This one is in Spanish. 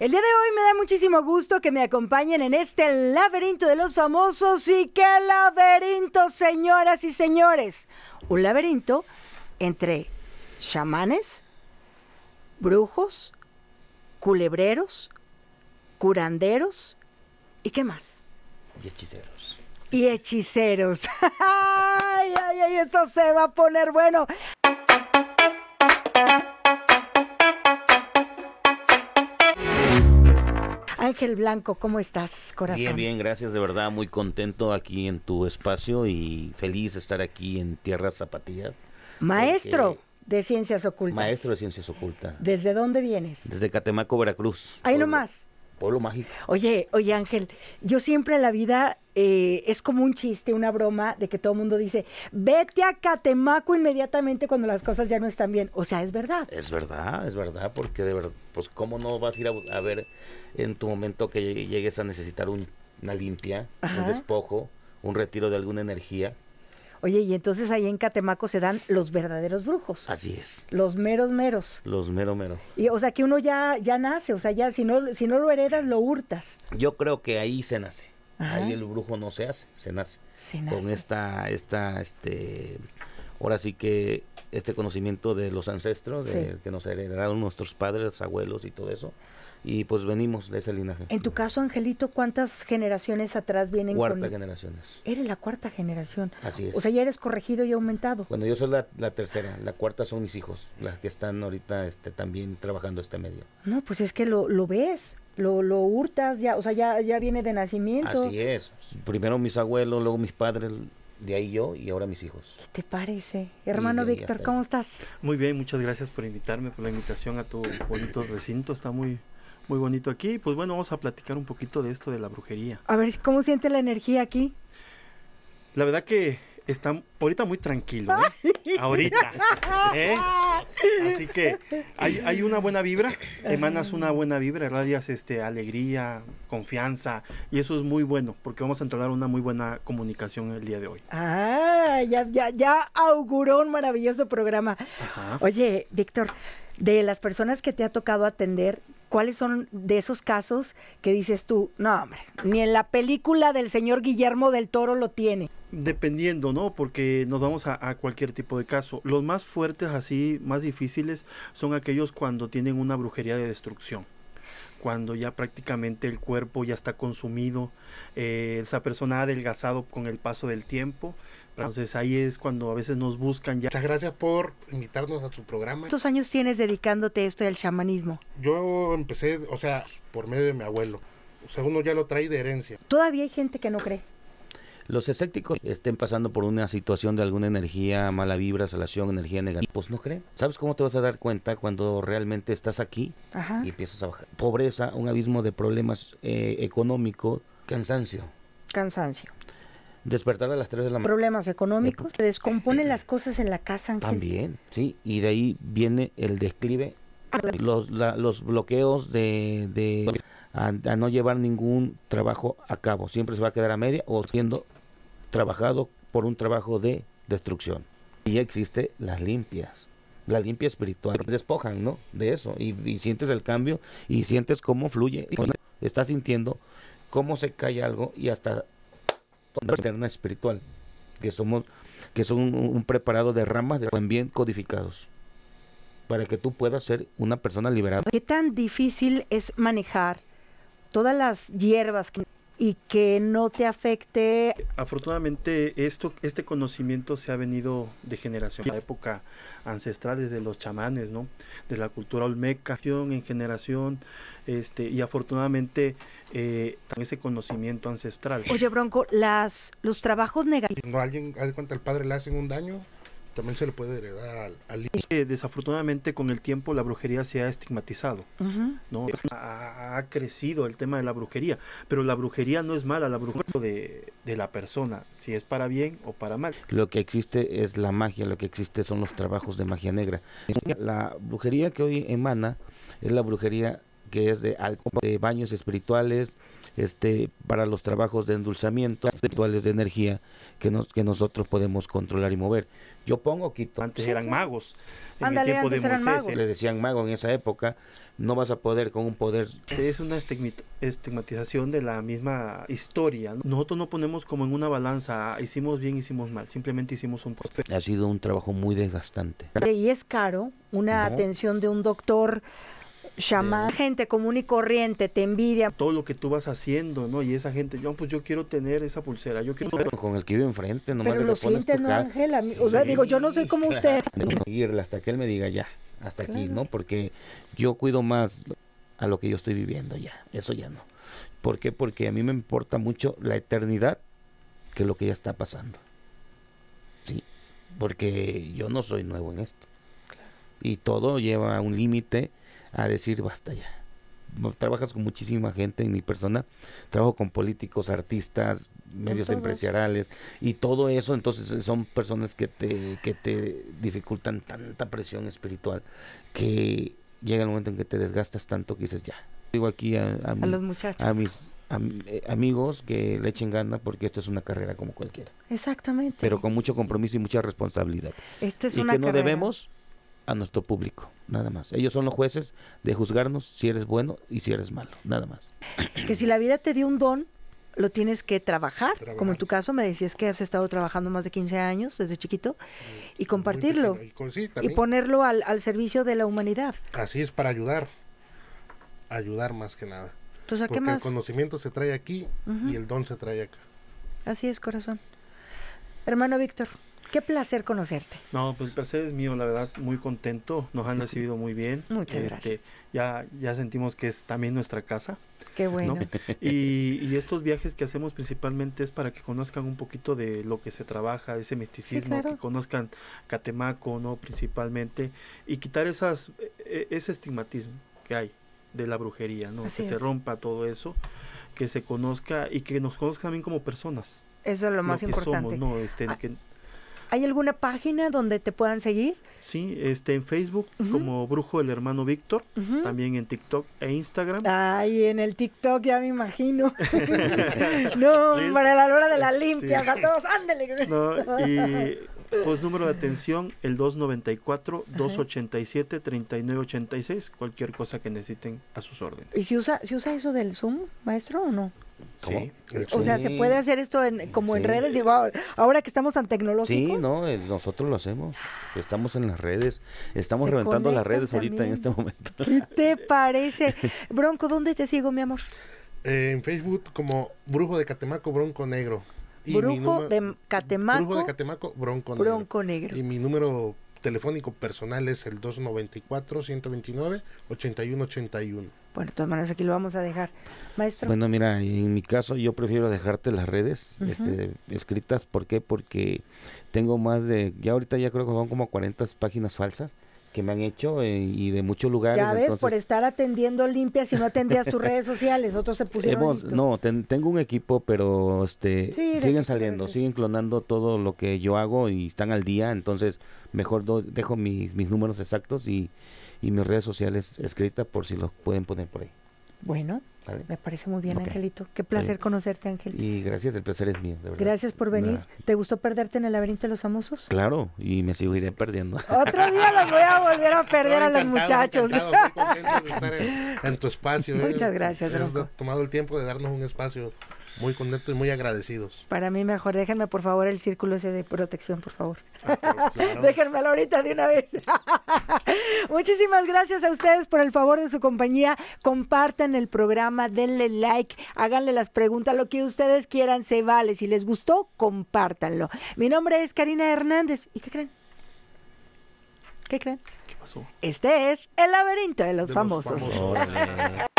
El día de hoy me da muchísimo gusto que me acompañen en este laberinto de los famosos. Y qué laberinto, señoras y señores. Un laberinto entre chamanes, brujos, culebreros, curanderos y ¿qué más? Y hechiceros. Y hechiceros. Ay, ay, ay, esto se va a poner bueno. Ángel Blanco, ¿cómo estás, corazón? Bien, bien, gracias, de verdad, muy contento aquí en tu espacio y feliz de estar aquí en Tierras Zapatillas. Maestro de Ciencias Ocultas. Maestro de Ciencias Ocultas. ¿Desde dónde vienes? Desde Catemaco, Veracruz. Ahí nomás. Pueblo mágico. Oye, Ángel, yo siempre en la vida es como un chiste, una broma de que todo el mundo dice, vete a Catemaco inmediatamente cuando las cosas ya no están bien. O sea, es verdad, es verdad, porque de verdad, pues cómo no vas a ir a ver en tu momento que llegues a necesitar una limpia, Ajá. un despojo, un retiro de alguna energía. Oye, y entonces ahí en Catemaco se dan los verdaderos brujos. Así es. Los meros. Los mero. Y, o sea, que uno ya nace, o sea, ya si no lo heredas, lo hurtas. Yo creo que ahí se nace. Ajá. Ahí el brujo no se hace, se nace. Se nace. Con ahora sí que este conocimiento de los ancestros, Sí. que nos heredaron nuestros padres, abuelos y todo eso. Y pues venimos de ese linaje. En tu caso, Angelito, ¿cuántas generaciones atrás vienen Cuarta generaciones. Eres la cuarta generación. Así es. O sea, ya eres corregido y aumentado. Bueno, yo soy la tercera, la cuarta son mis hijos, las que están ahorita también trabajando este medio. No, pues es que lo ves, lo hurtas, ya, o sea, ya viene de nacimiento. Así es. Primero mis abuelos, luego mis padres, de ahí yo y ahora mis hijos. ¿Qué te parece? Hermano de ahí Víctor, hasta ¿cómo ahí. estás? Muy bien, muchas gracias por invitarme, por la invitación a tu bonito recinto, está muy bonito aquí. Pues bueno, vamos a platicar un poquito de esto de la brujería. A ver, ¿cómo siente la energía aquí? La verdad que está ahorita muy tranquilo, ¿eh? Ahorita, ¿eh? Así que hay una buena vibra, emanas una buena vibra, radias alegría, confianza, y eso es muy bueno, porque vamos a entregar una muy buena comunicación el día de hoy. Ah, ya auguró un maravilloso programa. Ajá. Oye, Víctor, de las personas que te ha tocado atender, ¿cuáles son de esos casos que dices tú, no, hombre, ni en la película del señor Guillermo del Toro lo tiene? Dependiendo, ¿no? Porque nos vamos a cualquier tipo de caso. Los más fuertes, así, más difíciles, son aquellos cuando tienen una brujería de destrucción. Cuando ya prácticamente el cuerpo ya está consumido, esa persona ha adelgazado con el paso del tiempo. Entonces ahí es cuando a veces nos buscan ya. Muchas gracias por invitarnos a su programa. ¿Cuántos años tienes dedicándote a esto del chamanismo? Yo empecé, o sea, por medio de mi abuelo. O sea, uno ya lo trae de herencia. Todavía hay gente que no cree. Los escépticos estén pasando por una situación de alguna energía, mala vibra, salación, energía negativa, pues no creen. ¿Sabes cómo te vas a dar cuenta cuando realmente estás aquí Ajá. y empiezas a bajar? Pobreza, un abismo de problemas económicos, cansancio. Despertar a las 3 de la mañana. Problemas económicos, se descomponen las cosas en la casa, Ángel. También, sí, y de ahí viene el declive, los bloqueos a no llevar ningún trabajo a cabo. Siempre se va a quedar a media o siendo trabajado por un trabajo de destrucción. Y existe las limpias. La limpia espiritual, despojan, ¿no? De eso, y sientes el cambio, y sientes cómo fluye, estás sintiendo cómo se cae algo, y hasta toda eterna espiritual, que son un preparado de ramas de bien codificados, para que tú puedas ser una persona liberada. ¿Qué tan difícil es manejar todas las hierbas y que no te afecte? Afortunadamente este conocimiento se ha venido de generación, la época ancestral desde los chamanes, ¿no? De la cultura olmeca, en generación, y afortunadamente ese conocimiento ancestral. Oye, Bronco, los trabajos negativos. Cuando alguien, haz de cuenta, al padre le hacen un daño, también se le puede heredar al hijo. Desafortunadamente con el tiempo la brujería se ha estigmatizado, ¿no? Ha crecido el tema de la brujería, pero la brujería no es mala, la brujería de la persona, si es para bien o para mal. Lo que existe es la magia, lo que existe son los trabajos de magia negra. La brujería que hoy emana es la brujería que es de baños espirituales, para los trabajos de endulzamiento, espirituales de energía que nosotros podemos controlar y mover. Yo pongo, quito. Antes eran magos. En el Ándale, tiempo de antes eran Moisés, magos. Le decían mago en esa época, no vas a poder con un poder. Es una estigmatización de la misma historia, ¿no? Nosotros no ponemos como en una balanza, hicimos bien, hicimos mal, simplemente hicimos un proceso. Ha sido un trabajo muy desgastante. Y es caro una No. atención de un doctor chamán, gente común y corriente, te envidia. Todo lo que tú vas haciendo, ¿no? Y esa gente, yo, pues yo quiero tener esa pulsera, yo quiero tener... Con el que vive enfrente, nomás Pero le lo pones sientes, ¿no, tocar. Ángel? O sea, Sí. digo, yo no soy como usted. Irle hasta que él me diga ya, hasta aquí, Claro. ¿no? Porque yo cuido más a lo que yo estoy viviendo ya, eso ya no. ¿Por qué? Porque a mí me importa mucho la eternidad que lo que ya está pasando. Sí, porque yo no soy nuevo en esto. Y todo lleva un límite a decir basta ya. Trabajas con muchísima gente en mi persona, trabajo con políticos, artistas, medios todos. empresariales y todo eso, entonces son personas que te dificultan tanta presión espiritual que llega el momento en que te desgastas tanto que dices ya. Digo aquí A los muchachos. a mis amigos que le echen gana porque esto es una carrera como cualquiera, Exactamente. pero con mucho compromiso y mucha responsabilidad. Esta es Y una que no carrera. debemos a nuestro público, nada más. Ellos son los jueces de juzgarnos si eres bueno y si eres malo, nada más. Que si la vida te dio un don, lo tienes que trabajar. Trabajar. Como en tu caso, me decías que has estado trabajando más de 15 años desde chiquito, y compartirlo. Muy pequeño. Sí, Y también. ponerlo al servicio de la humanidad. Así es, para ayudar. Ayudar más que nada. Entonces, ¿a qué Porque más? el conocimiento se trae aquí Ujú. y el don se trae acá. Así es, corazón. Hermano Víctor, qué placer conocerte. No, pues el placer es mío, la verdad, muy contento, nos han recibido muy bien. Muchas gracias. Ya sentimos que es también nuestra casa, Qué bueno. ¿no? Y estos viajes que hacemos principalmente es para que conozcan un poquito de lo que se trabaja, ese misticismo, claro. que conozcan Catemaco, ¿no? Principalmente, y quitar ese estigmatismo que hay de la brujería, ¿no? Así Que se es. rompa todo eso, que se conozca y que nos conozcan también como personas. Eso es lo más que importante. somos, ¿no? Ah, Que, ¿Hay alguna página donde te puedan seguir? sí, en Facebook Ujú. como Brujo del Hermano Víctor, Ujú. también en TikTok e Instagram. Ay, en el TikTok ya me imagino. No, Reel. para la hora de la Sí. limpia, a todos, ándale. No, y pues número de atención, el 294-287-3986, cualquier cosa que necesiten a sus órdenes. ¿Y se usa eso del Zoom, maestro, o no? ¿Cómo? Sí. O sea, ¿se puede hacer esto como en Sí. redes? Digo, ahora que estamos tan tecnológicos. Sí, no, nosotros lo hacemos. Estamos en las redes, estamos Se reventando las conectan redes ahorita en también. este momento. ¿Qué te parece? Bronco, ¿dónde te sigo, mi amor? En Facebook como Brujo de Catemaco, Bronco Negro. Y mi Brujo número- de Catemaco, Brujo de Catemaco, Bronco Negro. Bronco Negro. Y mi número telefónico personal es el 294-129-8181. Bueno, de todas maneras aquí lo vamos a dejar. Maestro. Bueno, mira, en mi caso yo prefiero dejarte las redes Ujú. escritas. ¿Por qué? Porque tengo más ya ahorita ya creo que son como 40 páginas falsas que me han hecho y de muchos lugares. Ya ves, entonces, por estar atendiendo limpias y no atendías tus redes sociales, otros se pusieron listos. no, tengo un equipo, pero de siguen equipo saliendo, de- siguen clonando todo lo que yo hago y están al día, entonces mejor dejo mis números exactos y mis redes sociales escritas por si los pueden poner por ahí. Bueno, ¿Vale? me parece muy bien, Ok. Angelito. Qué placer bien. conocerte, Ángel. Y gracias, el placer es mío, de verdad. Gracias por venir. Nada. ¿Te gustó perderte en el laberinto de los famosos? Claro, y me seguiré perdiendo. Otro día los voy a volver a perder No, a los encantado, muchachos. encantado, muy contento de estar en tu espacio. Muchas gracias, Has Bronco. tomado el tiempo de darnos un espacio. Muy contento y muy agradecidos. Para mí mejor, déjenme por favor el círculo ese de protección, por favor. Claro. Déjenmelo ahorita de una vez. Muchísimas gracias a ustedes por el favor de su compañía. Compartan el programa, denle like, háganle las preguntas, lo que ustedes quieran se vale. Si les gustó, compártanlo. Mi nombre es Karina Hernández. ¿Y qué creen? ¿Qué creen? ¿Qué pasó? Este es El Laberinto de los De los Famosos. famosos. Órale.